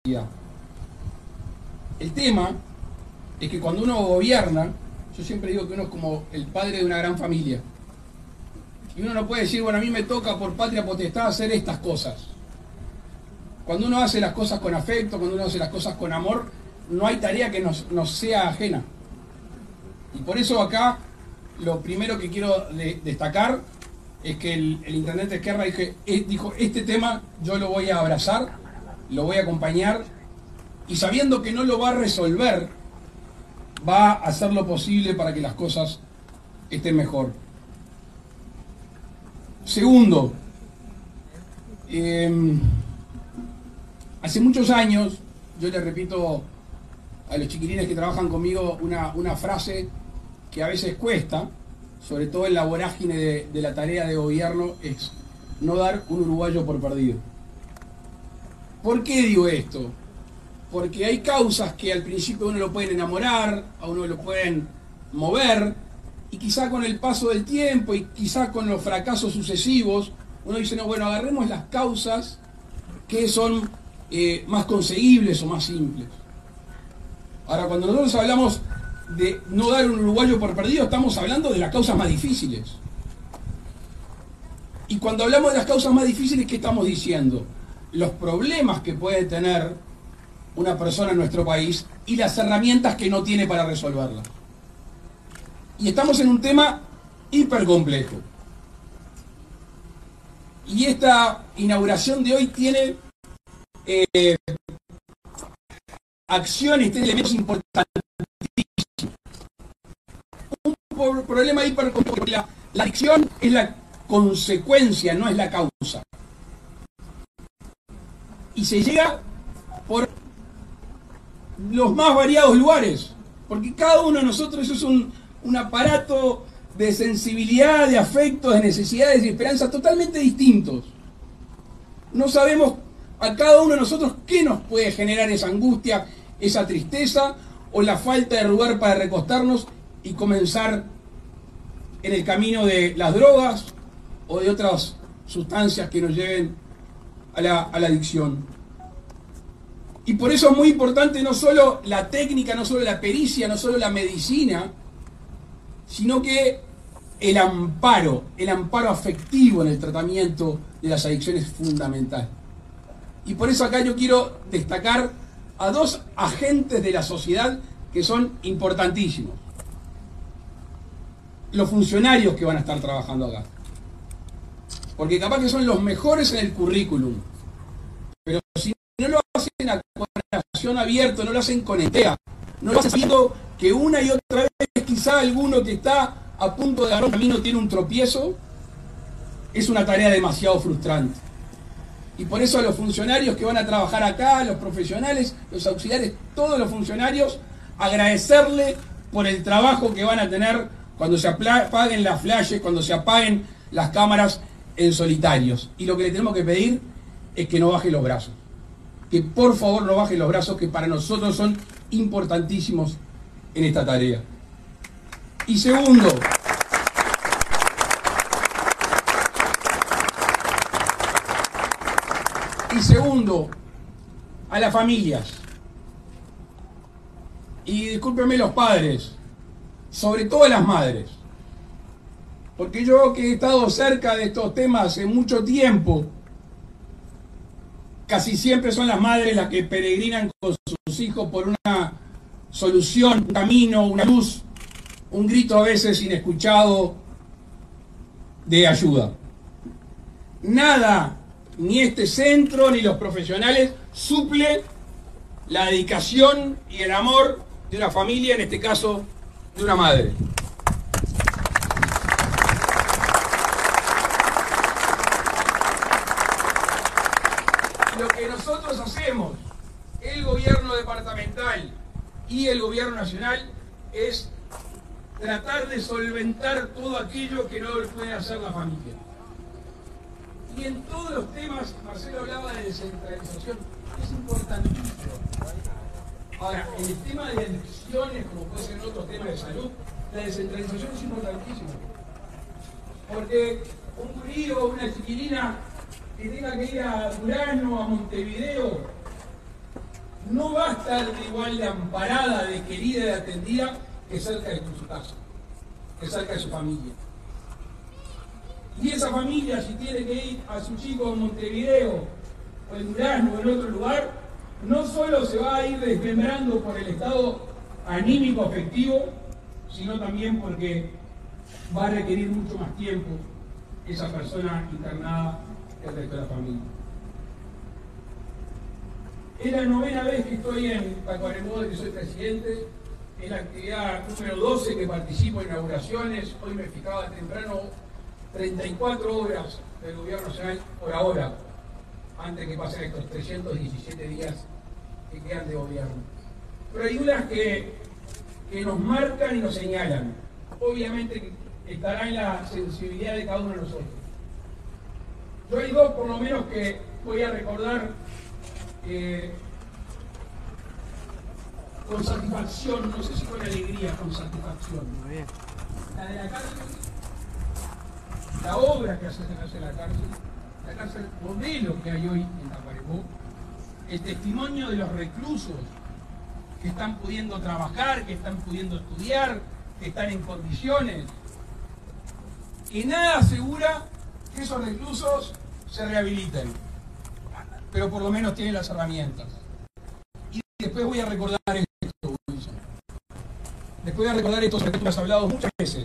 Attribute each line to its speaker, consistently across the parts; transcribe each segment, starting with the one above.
Speaker 1: El tema es que cuando uno gobierna, yo siempre digo que uno es como el padre de una gran familia. Y uno no puede decir, bueno, a mí me toca por patria potestad hacer estas cosas. Cuando uno hace las cosas con afecto, cuando uno hace las cosas con amor, no hay tarea que nos sea ajena. Y por eso acá, lo primero que quiero destacar es que el intendente Ezquerra dijo, este tema yo lo voy a abrazar, lo voy a acompañar, y sabiendo que no lo va a resolver, va a hacer lo posible para que las cosas estén mejor. Segundo, hace muchos años, yo le repito a los chiquilines que trabajan conmigo una frase que a veces cuesta, sobre todo en la vorágine de la tarea de gobierno, es no dar un uruguayo por perdido. ¿Por qué digo esto? Porque hay causas que al principio a uno lo pueden enamorar, a uno lo pueden mover, y quizá con el paso del tiempo y quizá con los fracasos sucesivos, uno dice, no, bueno, agarremos las causas que son más conseguibles o más simples. Ahora, cuando nosotros hablamos de no dar un uruguayo por perdido, estamos hablando de las causas más difíciles. Y cuando hablamos de las causas más difíciles, ¿qué estamos diciendo? Los problemas que puede tener una persona en nuestro país y las herramientas que no tiene para resolverlas. Y estamos en un tema hipercomplejo. Y esta inauguración de hoy tiene acciones, tiene elementos importantísimos. Un problema hipercomplejo. La adicción es la consecuencia, no es la causa. Y se llega por los más variados lugares, porque cada uno de nosotros es un aparato de sensibilidad, de afecto, de necesidades y esperanzas totalmente distintos. No sabemos a cada uno de nosotros qué nos puede generar esa angustia, esa tristeza o la falta de lugar para recostarnos y comenzar en el camino de las drogas o de otras sustancias que nos lleven a la adicción. Y por eso es muy importante no solo la técnica, no solo la pericia, no solo la medicina, sino que el amparo afectivo en el tratamiento de las adicciones es fundamental. Y por eso acá yo quiero destacar a dos agentes de la sociedad que son importantísimos. Los funcionarios que van a estar trabajando acá. Porque capaz que son los mejores en el currículum. Pero si no lo hacen a corazón abierto, no lo hacen con entrega, no lo hacen sabiendo que una y otra vez quizá alguno que está a punto de agarrar un camino tiene un tropiezo, es una tarea demasiado frustrante. Y por eso a los funcionarios que van a trabajar acá, los profesionales, los auxiliares, todos los funcionarios, agradecerle por el trabajo que van a tener cuando se apaguen las flashes, cuando se apaguen las cámaras en solitarios. Y lo que le tenemos que pedir es que no baje los brazos. Que por favor no baje los brazos, que para nosotros son importantísimos en esta tarea. Y segundo, a las familias. Y discúlpenme los padres, sobre todo a las madres. Porque yo que he estado cerca de estos temas hace mucho tiempo, casi siempre son las madres las que peregrinan con sus hijos por una solución, un camino, una luz, un grito a veces inescuchado de ayuda. Nada, ni este centro, ni los profesionales, suple la dedicación y el amor de una familia, en este caso, de una madre. Lo que nosotros hacemos, el gobierno departamental y el gobierno nacional, es tratar de solventar todo aquello que no puede hacer la familia. Y en todos los temas, Marcelo hablaba de descentralización, es importantísimo. Ahora, en el tema de adicciones, como puede ser en otros temas de salud, la descentralización es importantísima. Porque un crío o una chiquilina que tenga que ir a Durano, a Montevideo, no va a estar igual de amparada, de querida, de atendida que cerca de su casa, que cerca de su familia. Y esa familia, si tiene que ir a su chico en Montevideo o en Durazno o en otro lugar, no solo se va a ir desmembrando por el estado anímico afectivo, sino también porque va a requerir mucho más tiempo esa persona internada que el resto de la familia. Es la 9ª vez que estoy en Tacuarembó, que soy presidente. Es la actividad número 12 que participo en inauguraciones. Hoy me fijaba temprano 34 obras del Gobierno Nacional por ahora, antes que pasen estos 317 días que quedan de gobierno. Pero hay unas que nos marcan y nos señalan. Obviamente que estará en la sensibilidad de cada uno de nosotros. Yo hay dos por lo menos que voy a recordar con satisfacción, no sé si con alegría, con satisfacción. Muy bien. La de la cárcel, la obra que hace la cárcel modelo que hay hoy en Tacuarembó, el testimonio de los reclusos que están pudiendo trabajar, que están pudiendo estudiar, que están en condiciones, que nada asegura que esos reclusos se rehabiliten, pero por lo menos tienen las herramientas. Y después voy a recordar esto, Wilson. Después voy a recordar esto que tú has hablado muchas veces.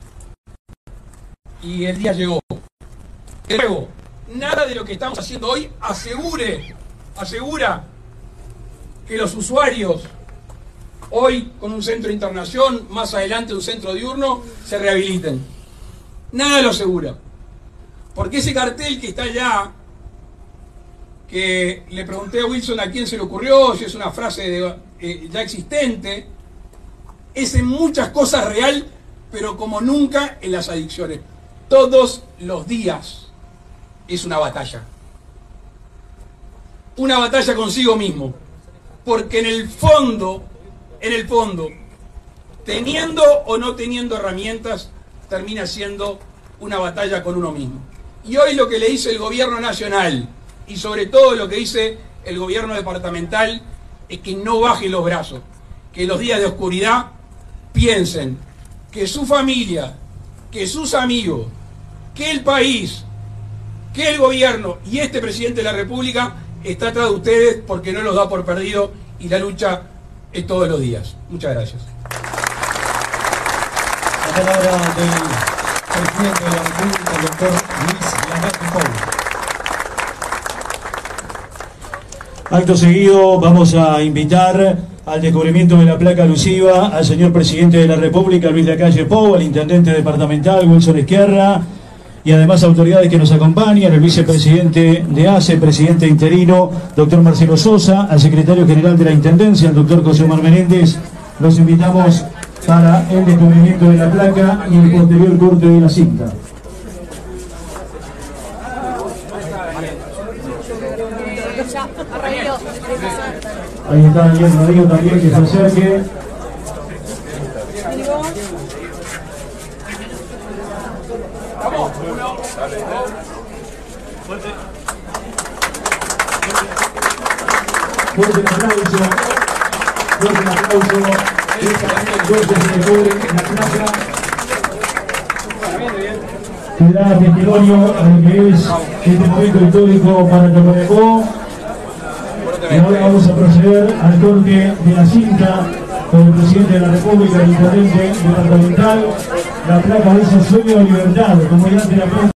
Speaker 1: Y el día llegó. De nuevo, nada de lo que estamos haciendo hoy asegura que los usuarios, hoy con un centro de internación, más adelante un centro diurno, se rehabiliten. Nada lo asegura. Porque ese cartel que está allá, que le pregunté a Wilson a quién se le ocurrió, si es una frase ya existente, es en muchas cosas real, pero como nunca en las adicciones. Todos los días es una batalla. Una batalla consigo mismo. Porque en el fondo, teniendo o no teniendo herramientas, termina siendo una batalla con uno mismo. Y hoy lo que le dice el gobierno nacional, y sobre todo lo que dice el gobierno departamental, es que no bajen los brazos, que en los días de oscuridad piensen que su familia, que sus amigos, que el país, que el gobierno y este presidente de la República está atrás de ustedes porque no los da por perdido y la lucha es todos los días. Muchas gracias.
Speaker 2: La palabra del presidente de la República, el doctor Luis Lamarque Pou. Acto seguido vamos a invitar al descubrimiento de la placa alusiva al señor presidente de la República, Luis Lacalle Pou, al intendente departamental, Wilson Esquerra, y además autoridades que nos acompañan, el vicepresidente de ACE, presidente interino, doctor Marcelo Sosa, al secretario general de la Intendencia, el doctor José Omar Menéndez. Los invitamos para el descubrimiento de la placa y el posterior corte de la cinta. Ahí está Daniel Rodrigo también, que se acerque.
Speaker 1: Vamos,
Speaker 2: Fuerte el aplauso. Fuerte el aplauso. Fuerte se le cubre en la plaza. Que da testimonio a lo que es este momento histórico para Tacuarembó. Y ahora vamos a proceder al corte de la cinta con el presidente de la República, el intendente departamental. La placa dice sueño de libertad, como ya de la